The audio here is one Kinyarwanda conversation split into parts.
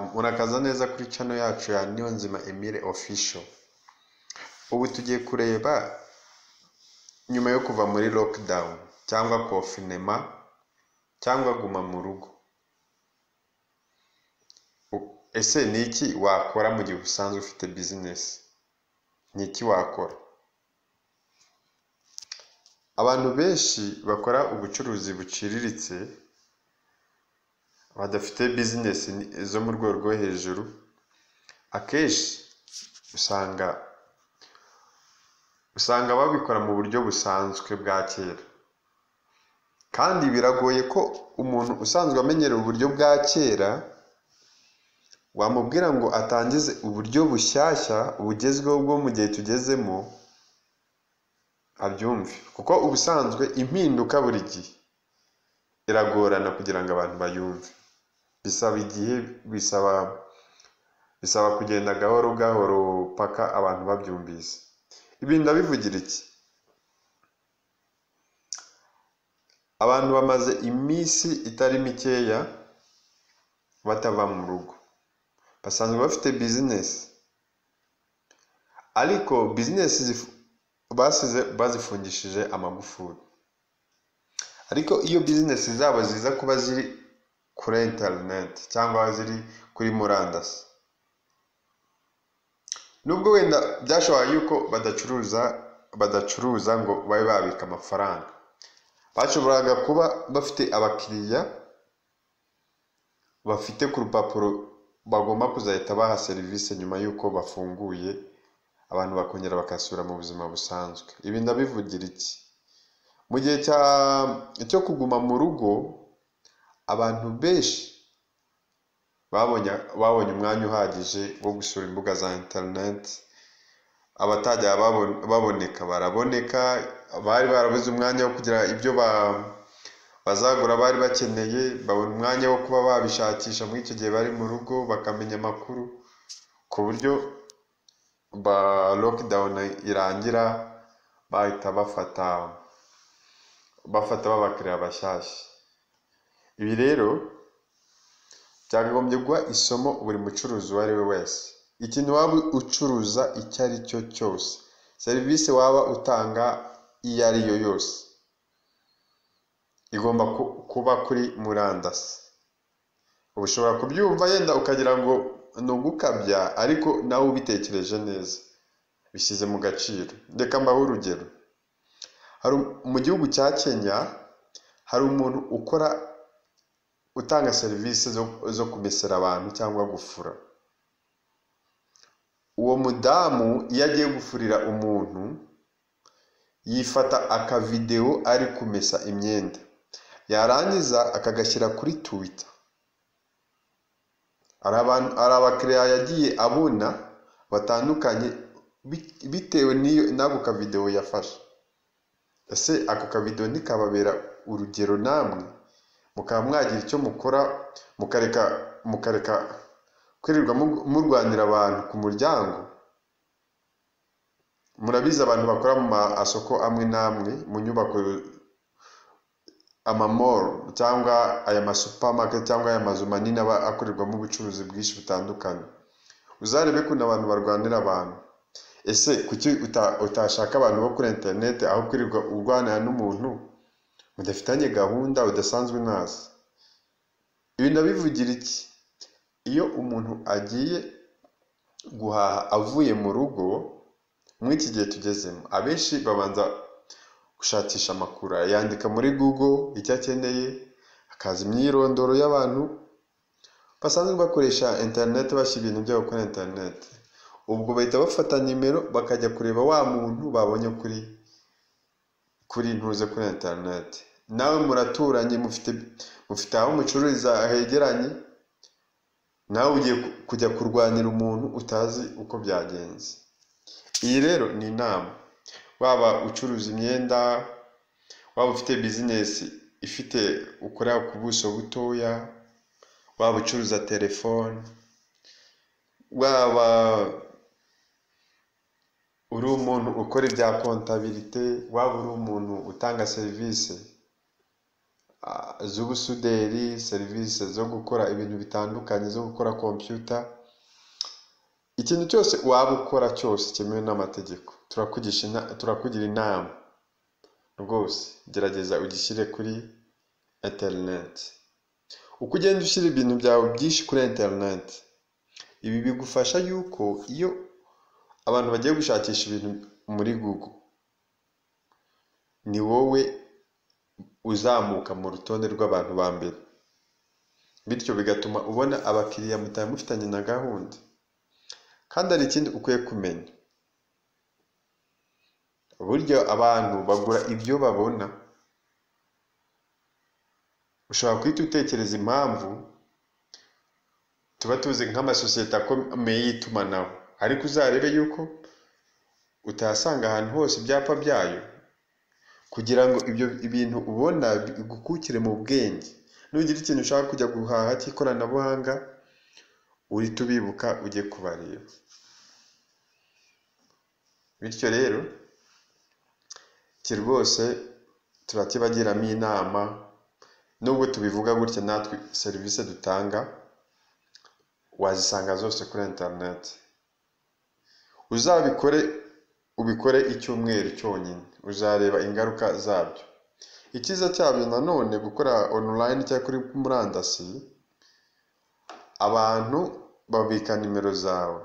Murakaza neza kuri channel yacu ya Niyonzima Emile Official. Ubu tugiye kureba nyuma yo kuva muri lockdown cyangwa confinement cyangwa guma mu rugo. Ese ni iki wakora mu gihe usanzwe ufite business? Ni iki wakora? Abantu benshi bakora ubucuruzi buciriritse badafite business zo mu rwego rwo hejuru, akenshi usanga babikora mu buryo busanzwe bwa kera, kandi biragoye ko umuntu usanzwe amenyereye uburyo bwa kera wamubwira ngo atangize uburyo bushyashya bugezweho bwo mu gihe tugezemo abyumve, kuko ubusanzwe impinduka buri gihe iragorana kugira ngo abantu bayumve. Bisaba igihe, bisaba kugenda gahoro gahoro paka abantu babyumvise. Ibi ndabivugira iki? Abantu bamaze iminsi itari mikeya batava mu rugo, basanzwe bafite business, ariko business bazifungishije amagufuri. Ariko iyo business zabo ziza kuba ziri kuri internet cyangwa ziri kuri murandasi, nubwo wenda byashoboye yuko badacuruza ngo babe babika amafaranga, bashoboraga kuba bafite abakiriya bafite ku rupapuro bagomba kuzahita baha serivisi nyuma yuko bafunguye, abantu bakongera bakasubira mu buzima busanzwe. Ibi ndabivugira iki? Mu gihe cyo kuguma mu rugo, abantu benshi babonye umwanya uhagije wo gusura imbuga za internet. Abatajya baboneka baraboneka, bari barabuze umwanya wo kugira ibyo bazagura bari bakeneye, babona umwanya wo kuba babishakisha muri icyo gihe bari mu rugo, bakamenya amakuru, ku buryo lockdown irangira bahita bafata babakiriya bashyashya. Ibi rero byakagombye guha isomo buri mucuruzi uwo ari we wese. Ikintu waba ucuruza icyo ari cyo cyose, serivisi waba utanga iyo ari yo yose, igomba kuba kuri murandasi. Ushobora kubyumva yenda ukagira ngo ni ugukabya, ariko nawe ubitekereje neza, bishyize mu gaciro. Reka mbahe urugero. Mu gihugu cya Kenya hari umuntu utanga serivisi zo kumesera abantu cyangwa gufura. Uwo mudamu iyo agiye gufurira umuntu, yifata akavideo ari kumesa imyenda, yarangiza akagashyira kuri Twitter. Hari abakiriya yagiye abona batandukanye bitewe n'ako kavideo yafashe. Ese ako kavideo ntikababera urugero namwe? Mukaba mwagira icyo mukora, mukareka kwirirwa murwanira abantu ku muryango. Murabizi abantu bakora mu masoko amwe n'amwe, mu nyubako, amamall cyangwa aya masupermarket cyangwa aya mazu manini aba akorerwamo ubucuruzi bwinshi butandukanye. Uzarebe ko abantu barwanira abantu. Ese kuki utashaka abantu bo kuri internet aho kwirirwa urwanira n'umuntu mudafitanye gahunda, udasanzwe nazi? Ibi ndabivugira iki? Iyo umuntu agiye guhaha avuye mu rugo muri iki gihe tugezemo, abenshi babanza gushakisha amakuru, yandika muri Google icyo akeneye, akaza imyirondoro y'abantu basanzwe bakoresha internet, bashyira ibintu byabo kuri internet. Ubwo bahita bafata nimero bakajya kureba wa muntu babonye kuri ntuze kuri internet. Nawe muraturanye, mufite aho mucururiza hegeranye, nawe ugiye kujya kurwanira umuntu utazi uko byagenze. Iyi rero ni inama. Waba ucuruza imyenda, waba ufite business ukorera ku buso butoya, waba ucuruza telefone, waba uri umuntu ukora ibya comptabilité, waba uri umuntu utanga serivisi, z'ubusuderi, serivisi zo gukora ibintu bitandukanye, zo gukora computer, ikintu cyose waba ukora cyose cyemewe n'amategeko, turakugira inama rwose, gerageza ugishyire kuri internet. Uko ugenda ushyira ibintu byawe byinshi kuri internet, ibi bigufasha yuko iyo abantu bagiye gushakisha ibintu muri Google, ni wowe uzamuka mu rutonde rw'abantu ba mbere, bityo bigatuma ubona abakiriya mutari mufitanye na gahunda. Kandi hari ikindi ukwiye kumenya, buryo abantu bagura ibyo babona. Ushobora kwita utekereza impamvu tuba tuzi nk'amasosiyete akomeye y'itumanaho, ariko uzarebe yuko utasanga ahantu hose ibyapa byayo, kugira ngo ibyo ibintu ubona bigukukire mu bwenge. Nugira ikintu ushaka kujya guhaha cy'ikoranabuhanga, uhita ubibuka ujye kubareba. Bityo rero iki rwose turakibagiramo inama, nubwo tubivuga gutya, natwe serivisi dutanga wazisanga zose kuri internet. Ubikore icyumweru cyonyine, uzareba ingaruka zabyo. Icyiza cyabyo nanone gukora online cyangwa kuri murandasi, abantu babika nimero zawe,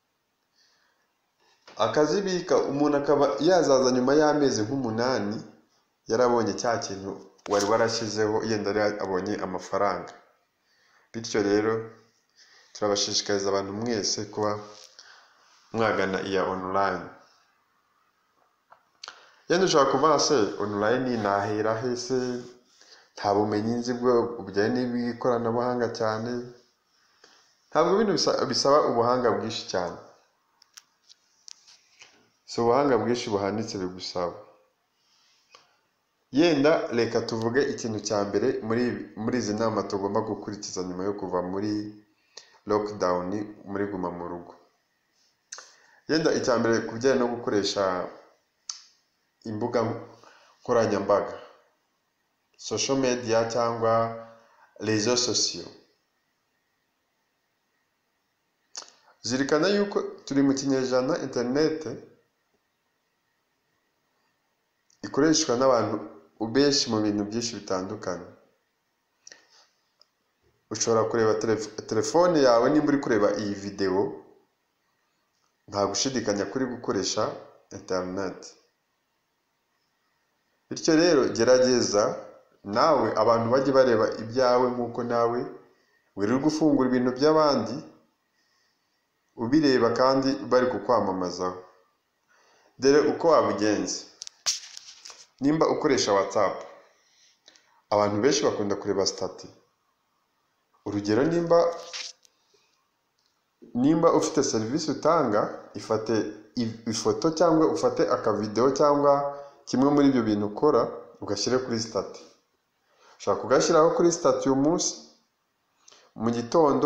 akazibika. Umuntu akaba yazaza nyuma y'amezi nk'8 yarabonye cya kintu wari warashyizeho, yenda abonye amafaranga. Bityo rero turabashishikariza abantu mwese kuba mwagana iya online. Yenda ushobora kuvuga se online nahera hese, nta bumenyi nzi bujyanye n'ikoranabuhanga cyane. Ntabwo ibintu bisaba ubuhanga bwinshi cyane, si ubuhanga bwinshi buhanitse bigusaba. Yenda reka tuvuge ikintu cya mbere muri izi nama tugomba gukurikiza nyuma yo kuva muri lockdown, muri guma mu rugo. Yenda icya mbere kubijyanye no gukoresha imbuga nkoranyambaga, social media cyangwa réseaux sociaux. Zirikana yuko turi mu kinyejana internet ikoreshwa n'abantu benshi mu bintu byinshi bitandukanye. Ushobora kureba telefone yawe, nimba uri kureba iyi video, nta gushidikanya kuri gukoresha internet. Bityo rero gerageza nawe abantu bajye bareba ibyawe, nk'uko nawe wiri gufungura ibintu by'abandi ubireba kandi bari kukwamamazaho. Dore uko wabugenze. Nimba ukoresha WhatsApp, abantu benshi bakunda kureba stati. Urugero, nimba ufite serivisi utanga, ifate ifoto cyangwa ufate akavideo cyangwa kimwe muri ibyo bintu ukora, ugashyire kuri stati. Ushaka kugashyiraho kuri stati uyu munsi mu gitondo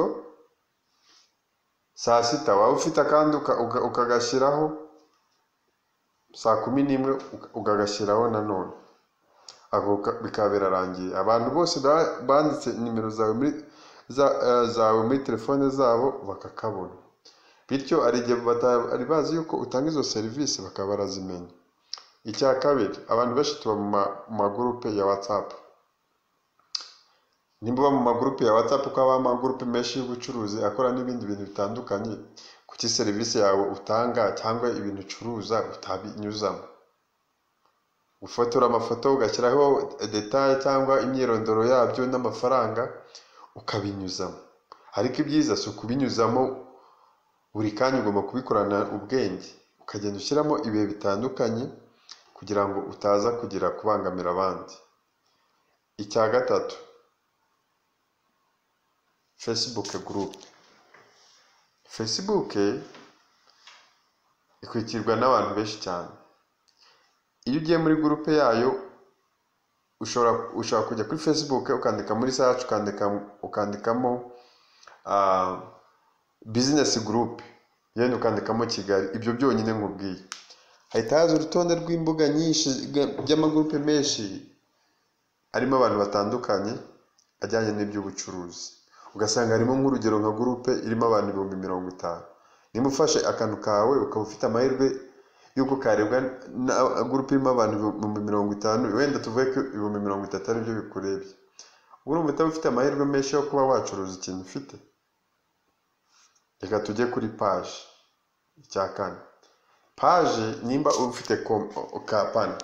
saa 6, waba ufite kandi ukagashyiraho saa 11 ukagashyiraho nanone, bikaba birarangiye. Abantu bose banditse nimero zawe muri telefone zabo bakakabona. Bityo ari igihe batari bazi yuko utanga izo serivisi, bakaba barazimenya. Icya kabiri, abantu benshi tuba mu magurupe ya WhatsApp. Nimba uba mu magurupe ya WhatsApp, uko aba amagurupe menshi y'ubucuruzi akora n'ibindi bintu bitandukanye, kuki serivisi yawe utanga cyangwa ibintu ucuruza utabinyuzamo? Ufotora amafoto ugashyiraho detail cyangwa imyirondoro yabyo n'amafaranga ukabinyuzamo. Ariko ibyiza si ukubinyuzamo buri kanya, ugomba kubikorana ubwenge, ukagenda ushyiramo ibihe bitandukanye kugira ngo utaza kugira kubangamira abandi. Icya gatatu, Facebook group. Facebook ikurikirwa n'abantu benshi cyane. Iyo ugiye muri groupe yayo, ushobora kujya kuri Facebook ukandika muri search, ukandikamo business group, yenda ukandikamo Kigali. Ibyo byonyine nkubwiye, hahita haza urutonde rw'imbuga nyinshi by'amagurupe menshi arimo abantu batandukanye ajyanye n'iby'ubucuruzi, ugasanga harimo nk'urugero nka gurupe irimo abantu 50,000. Niba ufashe akantu kawe ukaba ufite amahirwe y'uko karebwa na gurupe irimo abantu 50,000, wenda tuvuge ko 30,000 ari byo bikurebye, urumva utaba ufite amahirwe menshi yo kuba wacuruza ikintu ufite. Reka tujye kuri page icya kane. Page nimba ufite kampani,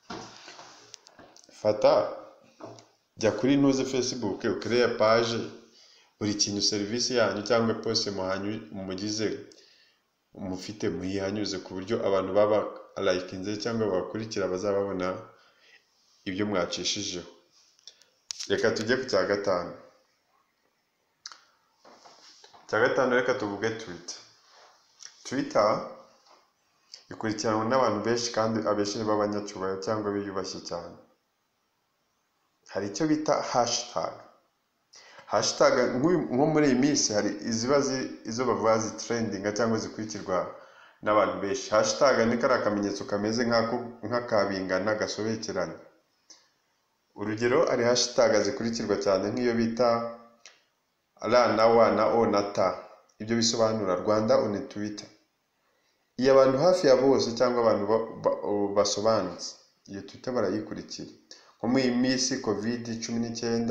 fata jya kuri ntuze Facebook ukreye page, buri kintu serivisi yanyu cyangwa poste mugize mufite muyihanyuze ku buryo abantu baba likinze cyangwa bakurikira bazababona ibyo mwacishijeho. Reka tujye ku cya gatanu. Reka tuvuge Twitter ikurikiranwa n'abantu benshi kandi abenshi b'abanyacyubahiro cyangwa biyubashye cyane. Hari icyo bita hashtag nko muri iyi minsi hari izo bavuga trending cyangwa zikurikirwa n'abantu benshi. Hashtag ni kari akamenyetso kameze nk'akabingana gasobekeranye. Urugero ari hashtag zikurikirwa cyane nk'iyo bita R na W na O na T. Ibyo bisobanura Rwanda on Twitter. Iyo abantu hafi ya bose cyangwa abantu basobanutse iyo Twitter barayikurikira. Nko muri iyi minsi COVID-19,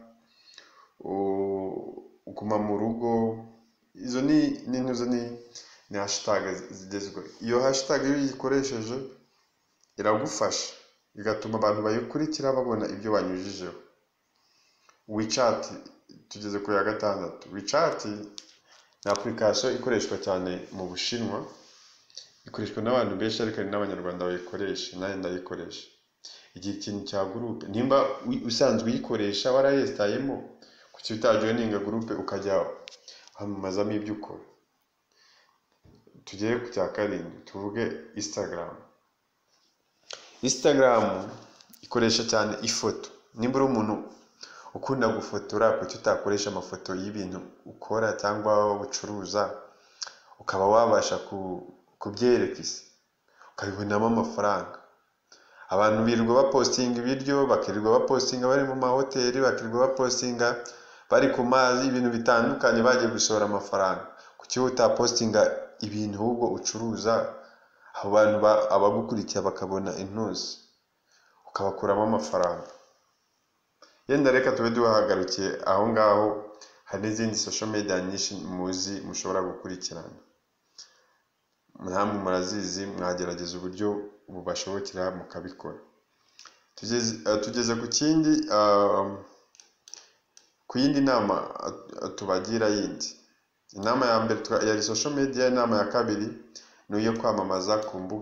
ukuma mu rugo, izo ni hashtag zigezweho. Iyo hashtag iyo uyikoresheje iragufasha, igatuma abantu bayikurikira babona ibyo banyujijeho. WeChat tugeze ku ya gatandatu. WeChat ni application ikoreshwa cyane mu Bushinwa, ikoreshwa n'abantu benshi ariko hari n'abanyarwanda bayikoresha, nayo ndayikoresha. Igihe ikintu cya groupe nimba usanzwe uyikoresha warayestayemo, kuki utajoininga groupe ukajya hamamazamo ibyo ukora. Tugere ku cya karindwi, tuvuge Instagram ikoresha cyane ifoto. Nimba uri umuntu ukunda gufotora, kuki utakoresha amafoto y'ibintu ukora cyangwa ucuruza, ukaba wabasha kubyereka isi ukabibonamo amafaranga. Abantu birirwa bapostinga ibiryo, bakirirwa bapostinga bari mu mahoteli, bakirirwa bapostinga bari ku mazi, ibintu bitandukanye bagiye gushora amafaranga. Kuki utapostinga ibintu ahubwo ucuruza, abo bantu abagukurikira bakabona intuzi ukabakuramo amafaranga. Yenda reka tube duhagarukiye aho ngaho. Hari n'izindi social media nyinshi muzi mushobora gukurikirana, namwe murazizi, mwagerageza uburyo bubashobokera mukabikora. Tugeze ku kindi, ku yindi nama tubagira yindi. Inama ya mbere yari social media, inama ya kabiri ni iyo kwamamaza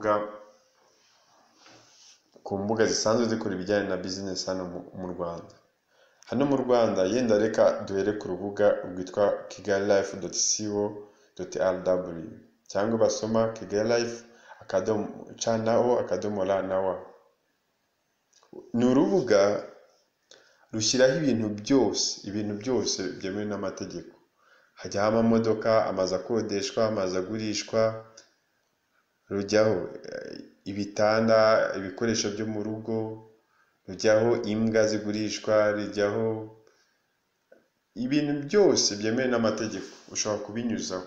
ku mbuga zisanzwe zikora ibijyanye na business hano mu Rwanda. Hano mu Rwanda yenda reka duhere ku rubuga rwitwa kigalilife.co.rw cyangwa basoma kigalilife.co.rw. Ni urubuga rushyiraho ibintu byose byemewe n'amategeko. Hajyaho amamodoka, amazu akodeshwa, amazu agurishwa, rujyaho ibitanda, ibikoresho byo mu rugo, rujyaho imbwa zigurishwa, rujyaho ibintu byose byemewe n'amategeko ushobora kubinyuzaho.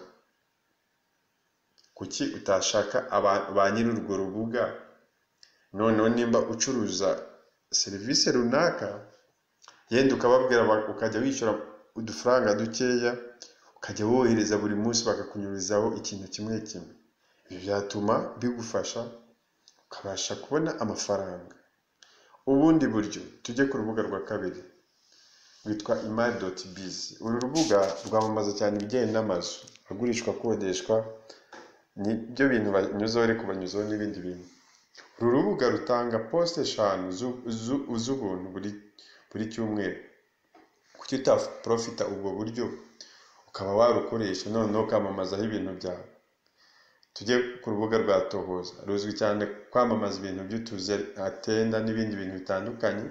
Kuki utashaka ba nyiri urwo rubuga, noneho nimba ucuruza serivisi runaka, yenda ukababwira ukajya wishyura udufaranga dukeya, ukajya wohereza buri munsi bakakunyurizaho ikintu kimwe. Ibi byatuma bigufasha ukabasha kubona amafaranga. Ubundi buryo, tujye ku rubuga rwa kabiri rwitwa imari.biz. Uru rubuga rwamamaza cyane ibijyanye n'amazu agurishwa, akodeshwa, nibyo bintu banyuzaho ariko banyuzaho n'ibindi bintu. Uru rubuga rutanga post 5 z'ubuntu buri cyumweru. Kuki utaprofita ubwo buryo ukaba warukoresha noneho ukamamazaho ibintu byawe. Tujye ku rubuga rwa Tohoza, ruzwi cyane kwamamaza ibintu by'utuzi, atenda n'ibindi bintu bitandukanye.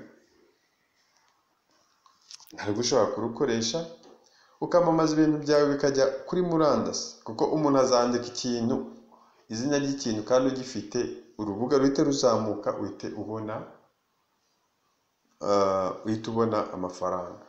Ntabwo ushobora kurukoresha ukamamaza ibintu byawe bikajya kuri murandasi, kuko umuntu azandika ikintu, izina ry'ikintu, kandi ugifite urubuga ruhite ruzamuka, uhite ubona uhita ubona amafaranga,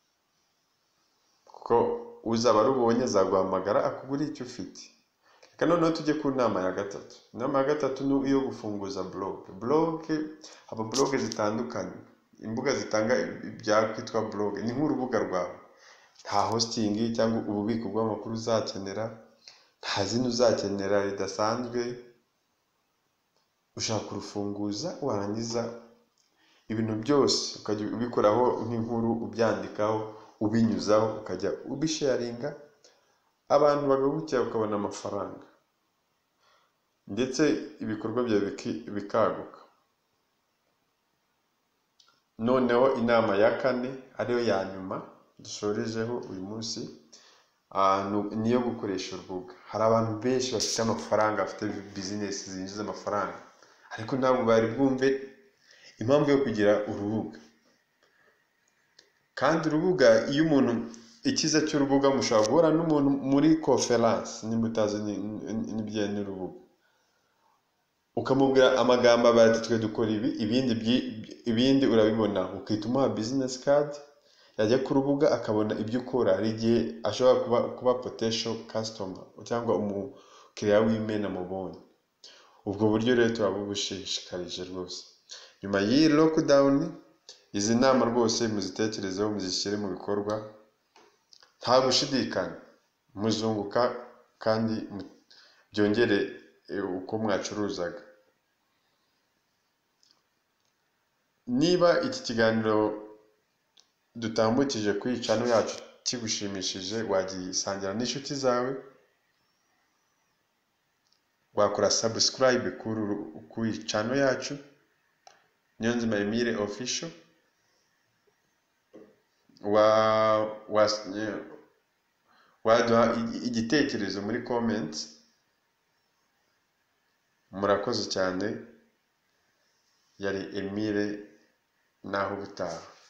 kuko uzaba arubonye azaguhamagara akugura icyo ufite. Reka noneho tujye ku nama ya gatatu. Inama ya gatatu ni iyo gufunguza blog. Haba blog zitandukanye, imbuga zitanga ibyakwitwa blog. Ni nk'urubuga rwawe, nta hosting cyangwa ububiko bw'amakuru uzakenera, nta zina uzakenera ridasanzwe. Ushaka kurufunguza, warangiza ibintu byose ukajya ubikoraho nk'inkuru, ubyandikaho, ubinyuzaho, ukajya ubisharinga, abantu bagahukira ukabona amafaranga, ndetse ibikorwa byawe bikaguka. Noneho inama ya kane ariyo ya nyuma dushorejeho uyu munsi, niyo gukoresha urubuga. Hari abantu benshi bafite amafaranga, bafite business zinjiza amafaranga, ariko ntabwo bari bwumve impamvu yo kugira urubuga. Kandi urubuga, iyo umuntu, ikiza cy'urubuga, mushobora guhura n'umuntu muri conference, nimba utazi n'ibijyanye n'urubuga, ukamubwira amagambo bati twe dukora ibi, ibindi urabibona, ukahita umuha business card, yajya ku rubuga akabona ibyo ukora. Hari igihe ashobora kuba potential customer cyangwa umukiriya w'imena mubonye. Ubwo buryo rero turabubushishikarije rwose. Nyuma y'iyi lockdown, izi nama rwose muzitekerezeho, muzishyire mu bikorwa, nta gushidikanya muzunguka kandi byongere uko mwacuruzaga. Niba iki kiganiro dutambukije kuri channel yacu kigushimishije, wagisangira n'inshuti zawe, wakora subscribe kuri channel yacu Niyonzima Emile Official, waduha igitekerezo muri comments. Murakoze cyane. Yari Emile, naho ubutaha.